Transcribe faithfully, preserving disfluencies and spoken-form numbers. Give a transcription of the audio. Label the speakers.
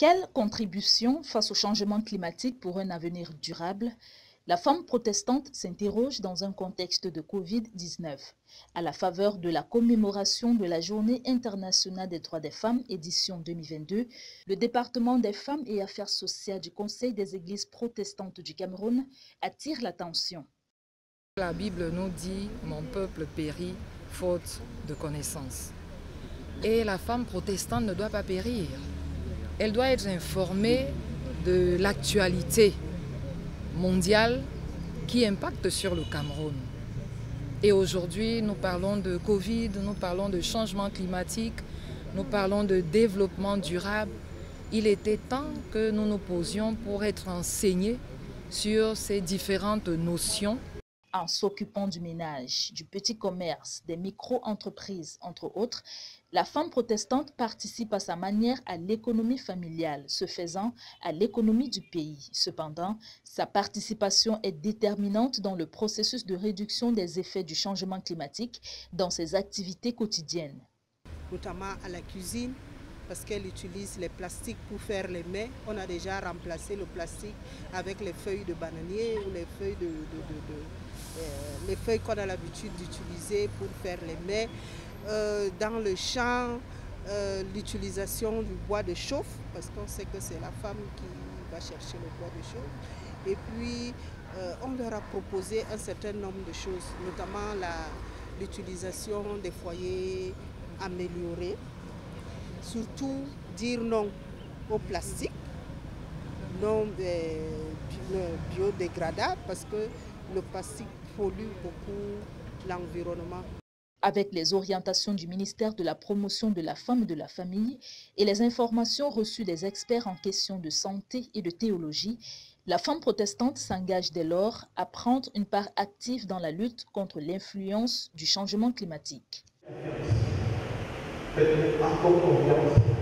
Speaker 1: Quelle contribution face au changement climatique pour un avenir durable? La femme protestante s'interroge dans un contexte de Covid dix-neuf. À la faveur de la commémoration de la Journée internationale des droits des femmes, édition deux mille vingt-deux, le département des femmes et affaires sociales du Conseil des églises protestantes du Cameroun attire l'attention.
Speaker 2: La Bible nous dit « Mon peuple périt faute de connaissance ». Et la femme protestante ne doit pas périr. Elle doit être informée de l'actualité mondiale qui impacte sur le Cameroun. Et aujourd'hui, nous parlons de Covid, nous parlons de changement climatique, nous parlons de développement durable. Il était temps que nous nous posions pour être enseignés sur ces différentes notions.
Speaker 1: En s'occupant du ménage, du petit commerce, des micro-entreprises, entre autres, la femme protestante participe à sa manière à l'économie familiale, ce faisant à l'économie du pays. Cependant, sa participation est déterminante dans le processus de réduction des effets du changement climatique dans ses activités quotidiennes.
Speaker 3: Notamment à la cuisine, parce qu'elle utilise les plastiques pour faire les mets. On a déjà remplacé le plastique avec les feuilles de bananier ou les feuilles de, de, de, de euh, les feuilles qu'on a l'habitude d'utiliser pour faire les mets. Euh, dans le champ, euh, l'utilisation du bois de chauffe, parce qu'on sait que c'est la femme qui va chercher le bois de chauffe. Et puis, euh, on leur a proposé un certain nombre de choses, notamment l'utilisation des foyers améliorés. Surtout dire non au plastique, non biodégradable, parce que le plastique pollue beaucoup l'environnement.
Speaker 1: Avec les orientations du ministère de la Promotion de la Femme et de la Famille et les informations reçues des experts en questions de santé et de théologie, la femme protestante s'engage dès lors à prendre une part active dans la lutte contre l'influence du changement climatique.
Speaker 4: Faites-nous encore confiance